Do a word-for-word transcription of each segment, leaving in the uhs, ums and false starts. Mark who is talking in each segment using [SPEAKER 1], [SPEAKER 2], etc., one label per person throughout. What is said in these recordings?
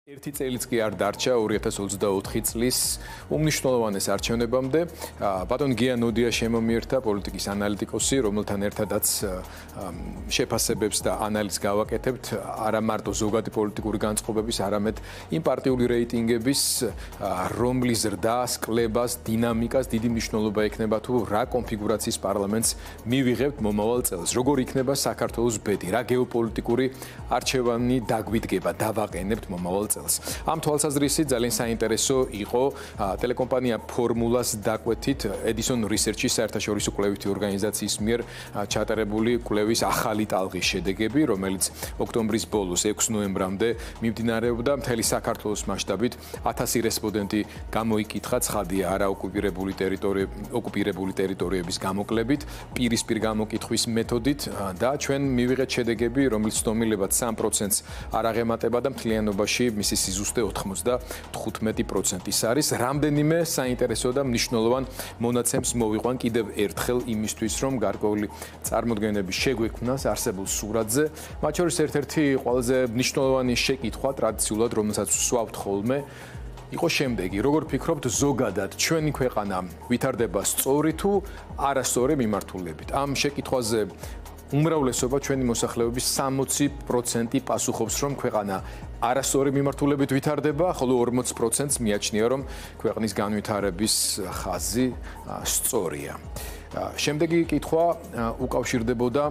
[SPEAKER 1] ერთი წელიც კი არ დარჩა ორი ათას ოცდაოთხი წლის უმნიშვნელოვანეს არჩევნებამდე. ბატონ გიანოდია შემომიერთა პოლიტიკის ანალიტიკოსი, რომელთან ერთადაც შეფასებებს და ანალიზს გავაკეთებთ არა მარტო ზოგადი პოლიტიკური განწყობების, არამედ იმ პარტიული რეიტინგების, რომლის ზრდას, კლებას, დინამიკას დიდი მნიშვნელობა ექნება თუ რა კონფიგურაციის პარლამენტს მივიღებთ მომავალ წელს. როგორ იქნება საქართველოს ბედი, რა გეოპოლიტიკური არჩევანი დაგვიდგება, დავაყენებთ მომავალ წელს. Ამ თვალსაზრისით ძალიან საინტერესო იყო ტელეკომპანია ფორმულას დაკვეთით Edison Research-ის საერთაშორისო კვლევითი ორგანიზაციის მიერ ჩატარებული კვლევის ახალი ტალღის შედეგები, რომელიც ოქტომბრის ბოლოს ექვსი ნოემბრამდე მიმდინარეობდა მთელი საქართველოს მასშტაბით ათასი რესპონდენტი გამოიკითხა ცხადია არაოკუპირებული ტერიტორიები ოკუპირებული ტერიტორიების გამოკლებით, პირისპირი გამოკითხვის მეთოდით და ჩვენ მივიღეთ შედეგები, რომელიც ცდომილებად სამ პროცენტს არ აღემატება და მთლიანობაში მისი სიზუსტე ოთხმოცდათხუთმეტი პროცენტის არის. რამდენიმე საინტერესო და მნიშვნელოვან მონაცემს მოვიყვან კიდევ ერთხელ იმისთვის, რომ გარკვეული წარმოდგენები შეგვექმნას არსებულ სურათზე. მათ შორის ერთ-ერთი ყველაზე მნიშვნელოვანი შეკითხვა ტრადიციულად, რომელსაც ვსვავთ ხოლმე, იყო შემდეგი: როგორ ფიქრობთ, ზოგადად ჩვენი ქვეყანა ვითარდება სწორი თუ არასწორი მიმართულებით? ამ შეკითხვაზე უმრავლესობა ჩვენი მოსახლეობის სამოცი პროცენტი პასუხობს, რომ ქვეყანა არასწორი მიმართულებით ვითარდება, ხოლო ორმოცი პროცენტს მიაჩნია, რომ ქვეყნის განვითარების ხაზი სწორია. შემდეგი კითხვა უკავშირდებოდა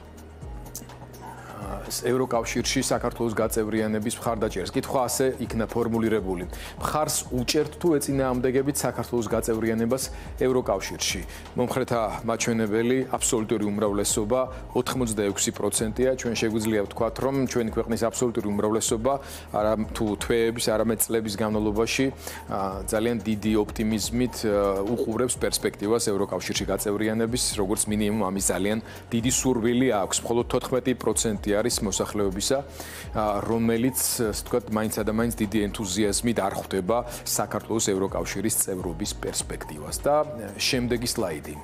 [SPEAKER 1] ევროკავშირში საქართველოს გაწევრიანების მხარდაჭერას. კითხვა ასე იქნა ფორმულირებული: მხარს უჭერთ თუ ეწინააღმდეგებით საქართველოს გაწევრიანებას ევროკავშირში? მომხრეთა მაჩვენებელი აბსოლუტური უმრავლესობა ოთხმოცდაექვსი პროცენტია. ჩვენ შეგვიძლია ვთქვათ, რომ ჩვენი ქვეყნის აბსოლუტური უმრავლესობა არა თუ თვეების, არამედ წლების განმავლობაში ძალიან დიდი ოპტიმიზმით უყურებს პერსპექტივას ევროკავშირში გაწევრიანების, როგორც მინიმუმ ამის ძალიან დიდი სურვილი აქვს. მხოლოდ თოთხმეტი პროცენტი არის მოსახლეობისა, რომელიც, ასე ვთქვათ, მაინც და მაინც დიდი ენთუზიაზმით არ ხვდება საქართველოს ევროკავშირის წევრობის პერსპექტივას. და შემდეგი სლაიდი.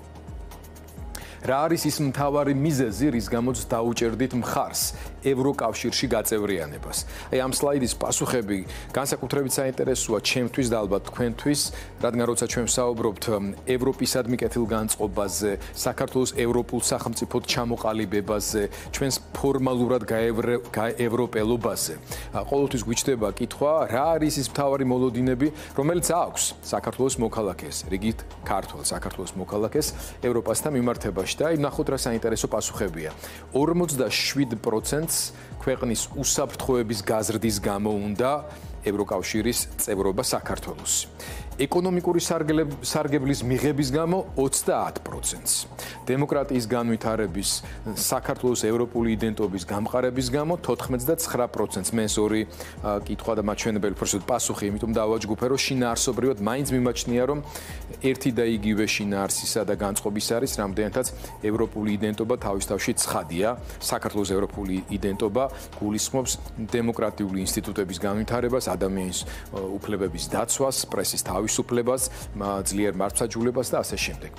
[SPEAKER 1] რა არის ის მთავარი მიზეზი, რის გამოც დაუჭერდით მხარს ევროკავშირში გაწევრიანებას? აი ამ სლაიდის პასუხები განსაკუთრებით საინტერესოა ჩემთვის და ალბათ თქვენთვის, რადგან როცა ჩვენ ვსაუბრობთ ევროპისადმი კეთილ განწყობაზე, საქართველოს ევროპულ სახელმწიფოდ ჩამოყალიბებაზე, ჩვენს ფორმალურად გაევროპელობაზე, ყოველთვის გვიჩნდება კითხვა, რა არის ის მთავარი მოლოდინები, რომელიც აქვს საქართველოს მოქალაქეს, რიგით ქართველ საქართველოს მოქალაქეს ევროპასთან მიმართებაში. და იმ ნახოთ რა საინტერესო პასუხებია. ორმოცდაშვიდ პროცენტს ქვეყნის უსაფრთხოების გაზრდის გამო უნდა ევროკავშირის წევრობა საქართველოს. ეკონომიკური სარგებლის მიღების გამო ოცდაათ პროცენტს. დემოკრატიის განვითარების, საქართველოს ევროპული იდენტობის გამყარების გამო თოთხმეტდაცხრა პროცენტს. მე ეს ორი კითხვა და მაჩვენებელი პროცენტ პასუხი, იმიტომ დავაჯგუფე, რომ შინაარსობრივად მაინც მიმაჩნია, რომ ერთი და იგივე შინაარსისა და განწყობის არის, რამდენადაც ევროპული იდენტობა თავის თავში ცხადია. საქართველოს ევროპული იდენტობა გულისხმობს დემოკრატიული ინსტიტუტების განვითარებას, ადამიანის უფლებების დაცვას, პრესის თავისუფლებას, ძლიერ მართლმსაჯულებას და ასე შემდეგ.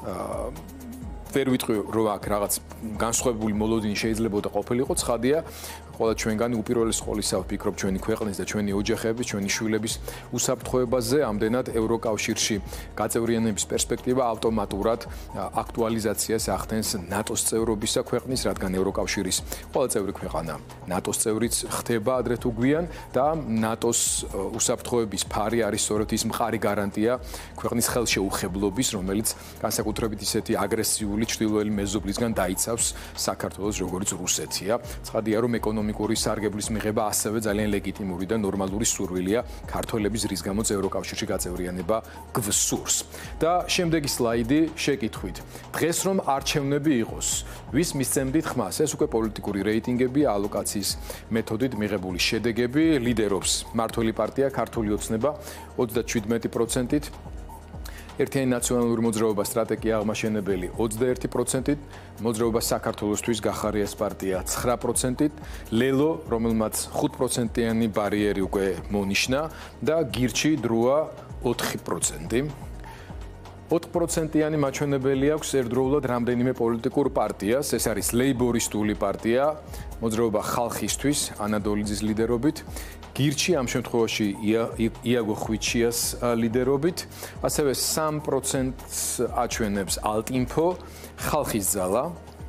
[SPEAKER 1] ვერ ვიტყვი, რომ აქ რაღაც განსხვავებული მოლოდინი შეიძლებოდა ყოფილიყო, ცხადია, ყველა ჩვენგანი უპირველეს ყოვლისა ვფიქრობ ჩვენი ქვეყნის და ჩვენი ოჯახების, ჩვენი შვილების უსაფრთხოებაზე, ამდენად ევროკავშირში გაწევრიანების პერსპექტივა ავტომატურად აქტუალიზაციას ახდენს ნატოს წევრობისა ქვეყნის, რადგან ევროკავშირის ყველა წევრი ქვეყანა ნატოს წევრიც ხდება ადრე თუ გვიან და ნატოს უსაფრთხოების ფარი არის სწორედ ის მყარი გარანტია ქვეყნის ხელშეუხებლობის, რომელიც განსაკუთრებით ისეთი აგრესიული ჩრდილოელი მეზობლისგან დაიცავს საქართველოს, როგორც რუსეთია. ცხადია, რომ ეკონომიკური სარგებლის მიღება ასევე ძალიან ლეგიტიმური და ნორმალური სურვილია ქართველების, რის გამოც ევროკავშირში გაწევრიანება გვსურს. და შემდეგი სლაიდი შეკითხვით. დღეს რომ არჩევნები იყოს, ვის მისცემდით ხმას? ეს უკვე პოლიტიკური რეიტინგებია, ალოკაციის მეთოდით მიღებული შედეგები. ლიდერობს მმართველი პარტია ქართული ოცნება ოცდაჩვიდმეტი პროცენტით. ერთიანი ნაციონალური მოძრაობა სტრატეგია აღმაშენებელი ოცდაერთი პროცენტით, მოძრაობა საქართველოსთვის გახარიას პარტია ცხრა პროცენტით, ლელო, რომელმაც ხუთ პროცენტიანი ბარიერი უკვე მონიშნა და გირჩი დროა ოთხი პროცენტი. ოთხ პროცენტიანი მაჩვენებელი აქვს ერთდროულად რამდენიმე პოლიტიკურ პარტიას, ეს არის ლეიბორისტული პარტია, მოძრაობა ხალხისთვის, ანა დოლიძის ლიდერობით, გირჩი ამ შემთხვევაში იაგო ხვიჩიას ლიდერობით, ასევე სამ პროცენტს აჩვენებს ალტინფო, ხალხის ძალა,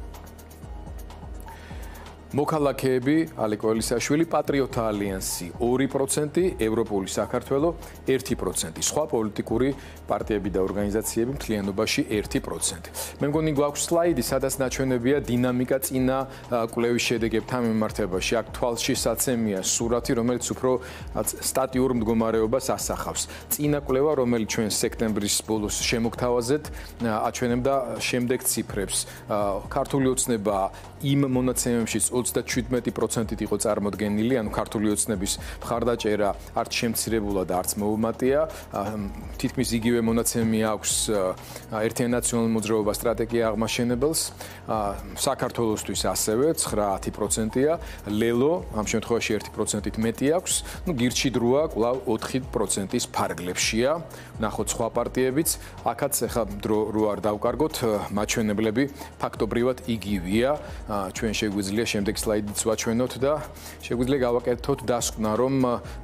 [SPEAKER 1] მოქალაქეები, ალეკო ელისაშვილი, პატრიოტთა ალიანსი ორი პროცენტი, ევროპული საქართველო ერთი პროცენტი, სხვა პოლიტიკური პარტიები და ორგანიზაციები მთლიანობაში ერთი პროცენტი. მე მგონი გვაქვს სლაიდი, სადაც ნაჩვენებია დინამიკა წინა კვლევის შედეგებთან მიმართებაში. აქ თვალში საცემია სურათი, რომელიც უფრო სტატიურ მდგომარეობას ასახავს. წინა კვლევა, რომელიც ჩვენ სექტემბრის ბოლოს შემოგთავაზეთ, აჩვენებდა შემდეგ ციფრებს. ქართული ოცნება იმ მონაცემებშიც ოცდაშვიდმეტი პროცენტით იყო წარმოდგენილი, ანუ ქართული ოცნების მხარდაჭერა არც შემცირებულა და არც მოუმატია. თითქმის იგივე მონაცემი აქვს ერთიანი ნაციონალური მოძრაობა სტრატეგია აღმაშენებელს, საქართველოსთვის ასევე ცხრა-ათი პროცენტია, ლელო ამ შემთხვევაში ერთი პროცენტით მეტი აქვს, ნუ გირჩი დროა კვლავ ოთხი პროცენტის ფარგლებშია, ნახოთ სხვა პარტიებიც, აქაც ახლა დრო რო არ დავკარგოთ, მაჩვენებლები ფაქტობრივად იგივეა, ჩვენ შეგვიძლია შემდეგ სლაიდიც ვაჩვენოთ და შეგვიძლია გავაკეთოთ დასკვნა, რომ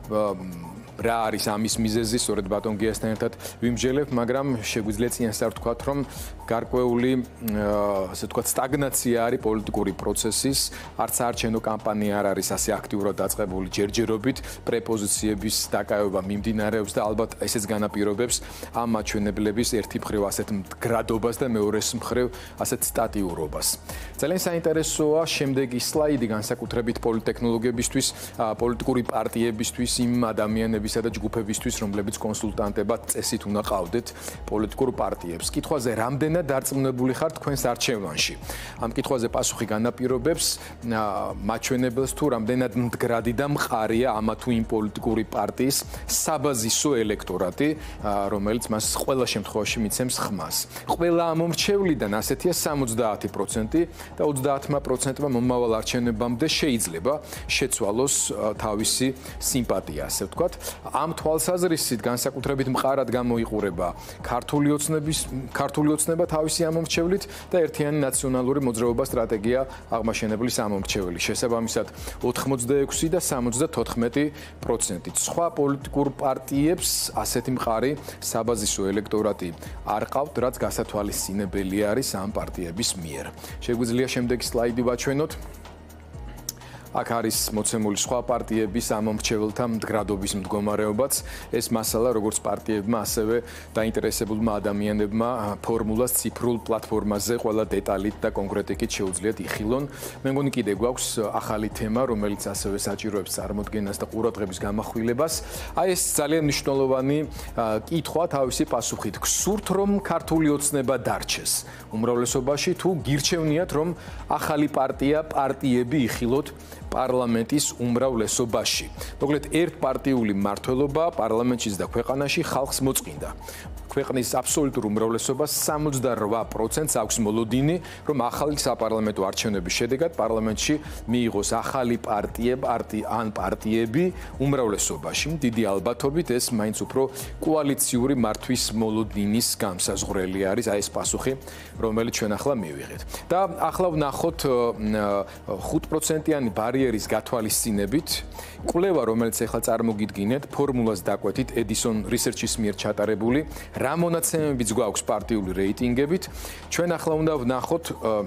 [SPEAKER 1] რა არის ამის მიზეზი, სწორედ ბატონ გიასთან ერთად ვიმსჯელებთ, მაგრამ შეგვიძლია წინასწარ ვთქვათ, რომ გარკვეული, ასე ვთქვათ, სტაგნაცია არის პოლიტიკური პროცესის, არც საარჩევნო კამპანია არ არის ასე აქტიურად დაწყებული ჯერჯერობით, პრეპოზიციების დაკავება მიმდინარეობს და ალბათ ესეც განაპირობებს ამ მაჩვენებლების ერთი მხრივ ასეთ მდგრადობას და მეორეს მხრივ ასეთ სტატიურობას. ძალიან საინტერესოა შემდეგი სლაიდი განსაკუთრებით პოლიტექნოლოგიებისთვის, პოლიტიკური პარტიებისთვის, იმ ადამიანებისა და ჯგუფებისთვის, რომლებიც კონსულტანტებად წესით უნდა ყავდეთ პოლიტიკურ პარტიებს. კითხვაზე რამდენად დარწმუნებული ხართ თქვენს არჩევანში? ამ კითხვაზე პასუხი განაპირობებს მაჩვენებელს თუ რამდენად მდგრადი და მყარია ამა თუ იმ პოლიტიკური პარტიის საბაზისო ელექტორატი, რომელიც მას ყველა შემთხვევაში მიცემს ხმას. ყველა ამომრჩევლიდან ასეთია სამოცდაათი პროცენტი და ოცდაათმა პროცენტმა მომავალ არჩევნებამდე შეიძლება შეცვალოს თავისი სიმპათია, ასე ვთქვათ. ამ თვალსაზრისით განსაკუთრებით მყარად გამოიყურება ქართული ოცნების ქართული ოცნება თავისი ამომრჩევლით და ერთიანი ნაციონალური მოძრაობა სტრატეგია აღმაშენებლის ამომრჩეველი. შესაბამისად ოთხმოცდაექვსი და სამოცდათოთხმეტი პროცენტით. სხვა პოლიტიკურ პარტიებს ასეთი მყარი საბაზისო ელექტორატი არ ყავთ, რაც გასათვალისწინებელი არის ამ პარტიების მიერ. შეგვიძლია შემდეგი სლაიდი ვაჩვენოთ. აქ არის მოცემული სხვა პარტიების ამომრჩეველთა მდგრადობის მდგომარეობაც. ეს მასალა როგორც პარტიებმა, ასევე დაინტერესებულმა ადამიანებმა ფორმულას ციფრულ პლატფორმაზე ყველა დეტალით და კონკრეტიკით შეუძლიათ იხილონ. მე მგონი კიდე გვაქვს ახალი თემა, რომელიც ასევე საჭიროებს წარმოდგენას და ყურადღების გამახვილებას. აი ეს ძალიან მნიშვნელოვანი კითხვა თავისი პასუხით. გსურთ რომ ქართული ოცნება დარჩეს უმრავლესობაში, თუ გირჩევნიათ რომ ახალი პარტია, პარტიები იხილოთ პარლამენტის უმრავლესობაში. მოკლედ ერთპარტიული მმართველობა პარლამენტშიც და ქვეყანაში ხალხს მოწყინდა. ქვეყნის აბსოლუტურ უმრავლესობას სამოცდარვა პროცენტს აქვს მოლოდინი, რომ ახალი საპარლამენტო არჩევნების შედეგად პარლამენტში მიიღოს ახალი პარტია, პარტი ან პარტიები უმრავლესობაში. დიდი ალბათობით ეს მაინც უფრო კოალიციური მართვის მოლოდინის გამსაზღვრელი არის, აი ეს პასუხი, რომელიც ჩვენ ახლა მივიღეთ. და ახლა ვნახოთ ხუთპროცენტიანი ბარიერის გათვალისწინებით კვლევა, რომელიც ახლა წარმოგიდგინეთ, ფორმულას დაკვეთით Edison Research-ის მიერ ჩატარებული, რა მონაცემებიც გვაქვს პარტიული რეიტინგებით. ჩვენ ახლა უნდა ვნახოთ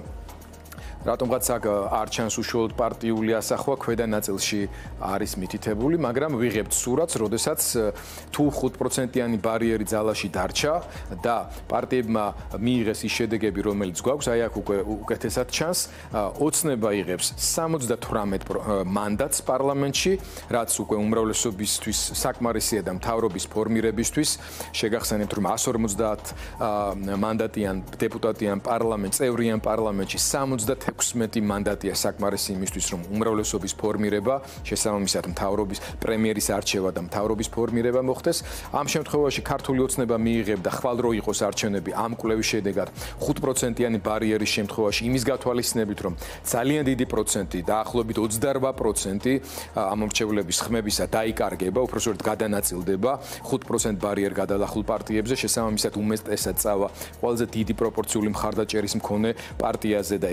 [SPEAKER 1] რატომღაც აქ არ ჩანს უშუალოდ პარტიული ასახვა, ქვედა ნაწილში არის მითითებული, მაგრამ ვიღებთ სურათს, როდესაც თუ ხუთპროცენტიანი ბარიერი ძალაში დარჩა და პარტიებმა მიიღეს ის შედეგები, რომელიც გვაქვს, აი აქ უკვე უკეთესად ჩანს, ოცნება იღებს სამოცდათვრამეტ მანდატს პარლამენტში, რაც უკვე უმრავლესობისთვის საკმარისია და მთავრობის ფორმირებისთვის. შეგახსენებთ, რომ εκατს ორმოცდაათ მანდატიან დეპუტატიან პარლამენტ, წევრიან პარლამენტში სამოცდაათი ექვსმეტი მანდატია საკმარისი იმისთვის, რომ უმრავლესობის ფორმირება, შესაბამისად მთავრობის პრემიერის არჩევა და მთავრობის ფორმირება მოხდეს. ამ შემთხვევაში ქართული ოცნება მიიღებდა ხვალ რო იყოს არჩევნები ამ კვლევის შედეგად ხუთპროცენტიანი ბარიერის შემთხვევაში იმის გათვალისწინებით, რომ ძალიან დიდი პროცენტი, დაახლოებით ოცდარვა პროცენტი ამომრჩევლების ხმებისა დაიკარგება, უпроსტოდ გადანაწილდება ხუთ პროცენტ ბარიერ გადალახულ პარტიებზე, შესაბამისად უმეტესად წავა ყველაზე დიდი პროპორციული მხარდაჭერის მქონე პარტიაზე და ეს ქართული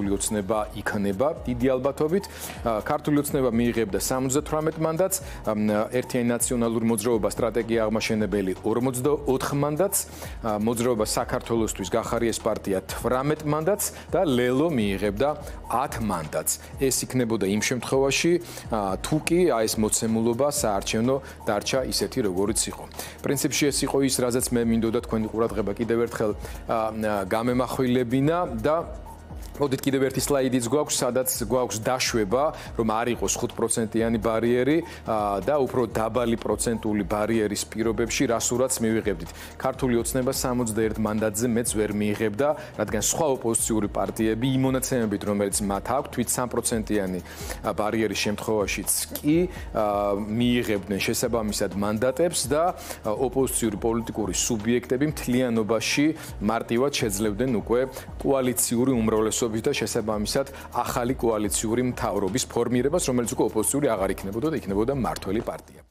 [SPEAKER 1] ქართული ოცნება იქნება დიდი ალბათობით. ქართული ოცნება მიიღებდა სამოცდათვრამეტ მანდატს, ერთიანი ნაციონალური მოძრაობა სტრატეგია აღმაშენებელი ორმოცდაოთხ მანდატს, მოძრაობა საქართველოსთვის გახარიეს პარტია თვრამეტ მანდატს და ლელო მიიღებდა ათ მანდატს. ეს იქნებოდა იმ შემთხვევაში, თუ კი ეს მოცემულობა საარჩევნო დარჩა ისეთი, როგორიც იყო. პრინციპში ეს იყო ის, რაზეც მე მინდოდა თქვენი ყურადღება კიდევ ერთხელ გამემახვილებინა და მოდით კიდევ ერთი სლაიდიც გვაქვს, სადაც გვაქვს დაშვება, რომ არ იყოს ხუთ პროცენტიანი ბარიერი და უფრო დაბალი პროცენტული ბარიერის პირობებში რასურაც მივიღებდით. ქართული ოცნება სამოცდაერთ მანდატზე მეც ვერ მიიღებდა, რადგან სხვა ოპოზიციური პარტიები იმ მონაცემებით, რომელიც მათ აქვთ, თვით სამ პროცენტიანი ბარიერის შემთხვევაშიც კი მიიღებდნენ შესაბამისად მანდატებს და ოპოზიციური პოლიტიკური სუბიექტები მთლიანობაში მარტივად შეძლებდნენ უკვე კოალიციური უმრავლესობა და შესაბამისად ახალი კოალიციური მთავრობის ფორმირებას, რომელიც უკვე ოპოზიციური აღარ იქნებოდა და იქნებოდა მმართველი პარტია.